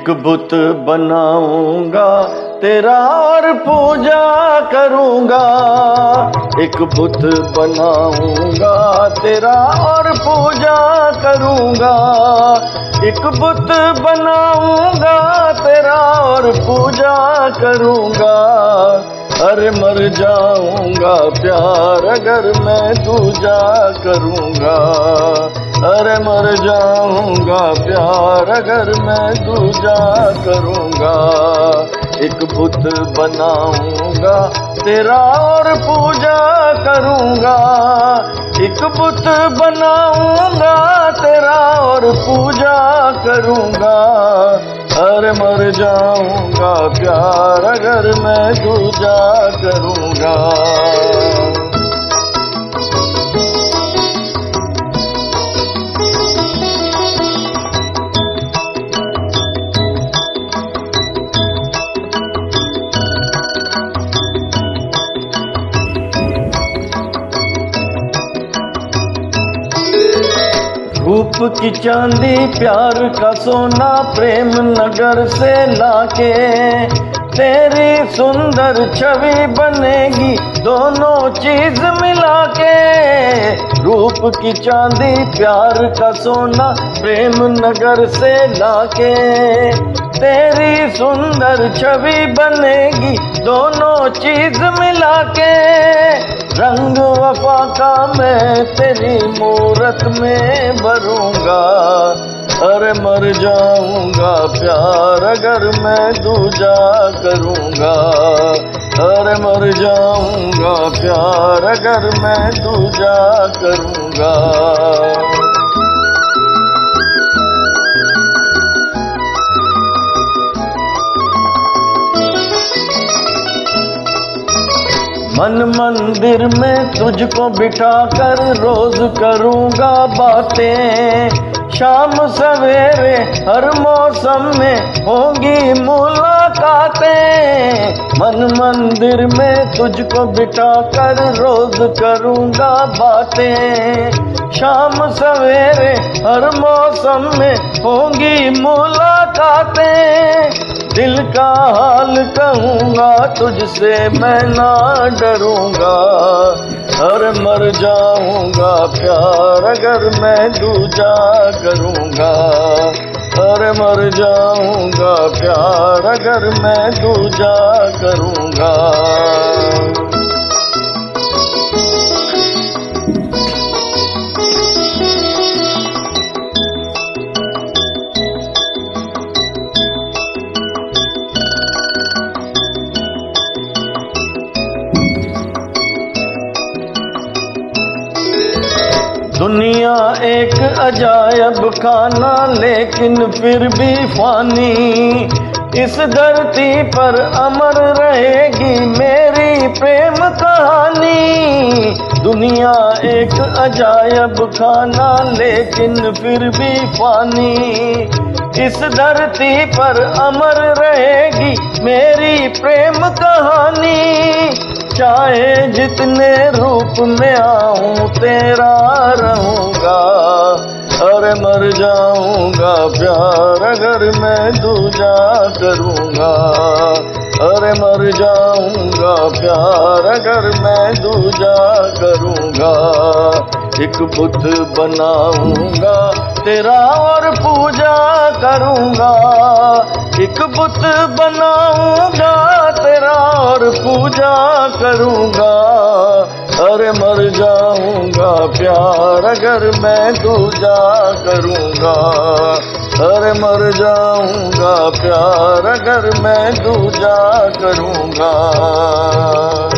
एक बुत बनाऊंगा तेरा और पूजा करूंगा। एक बुत बनाऊंगा तेरा और पूजा करूंगा। एक बुत बनाऊंगा तेरा और पूजा करूंगा। अरे मर जाऊंगा प्यार अगर मैं दूजा करूंगा। अरे मर जाऊंगा प्यार अगर मैं दूजा करूंगा। एक बुत बनाऊंगा तेरा और पूजा करूंगा। एक बुत बनाऊंगा तेरा और पूजा करूंगा। अरे मर जाऊंगा प्यार अगर मैं दूजा करूंगा। रूप की चांदी प्यार का सोना प्रेम नगर से लाके तेरी सुंदर छवि बनेगी दोनों चीज मिला के। रूप की चांदी प्यार का सोना प्रेम नगर से लाके तेरी सुंदर छवि बनेगी दोनों चीज मिला के। रंग वफा का मैं तेरी मूरत में भरूंगा। अरे मर जाऊंगा प्यार अगर मैं दूजा करूंगा। अरे मर जाऊंगा प्यार अगर मैं दूजा करूंगा। मन मंदिर में तुझको बिठाकर रोज करूंगा बातें। शाम सवेरे हर मौसम में होंगी मुलाकातें। मन मंदिर में तुझको बिठाकर रोज करूंगा बातें। शाम सवेरे हर मौसम में होंगी मुलाकातें। दिल का हाल कहूँगा तुझसे मैं ना डरूंगा। अरे मर जाऊंगा प्यार अगर मैं दूजा करूंगा। अरे मर जाऊंगा प्यार अगर मैं दूजा करूंगा। दुनिया एक अजायब खाना लेकिन फिर भी फानी। इस धरती पर अमर रहेगी मेरी प्रेम कहानी। दुनिया एक अजायब खाना लेकिन फिर भी फानी। इस धरती पर अमर रहेगी मेरी प्रेम कहानी। चाहे जितने रूप में आऊं तेरा रहूंगा। अरे मर जाऊंगा प्यार अगर मैं दूजा करूंगा। अरे मर जाऊंगा प्यार अगर मैं दूजा करूंगा। एक बुत बनाऊंगा तेरा और पूजा करूंगा। एक बुत बनाऊंगा तेरा और पूजा करूंगा। अरे मर जाऊंगा प्यार अगर मैं दूजा करूंगा। अरे मर जाऊंगा प्यार अगर मैं दूजा करूंगा।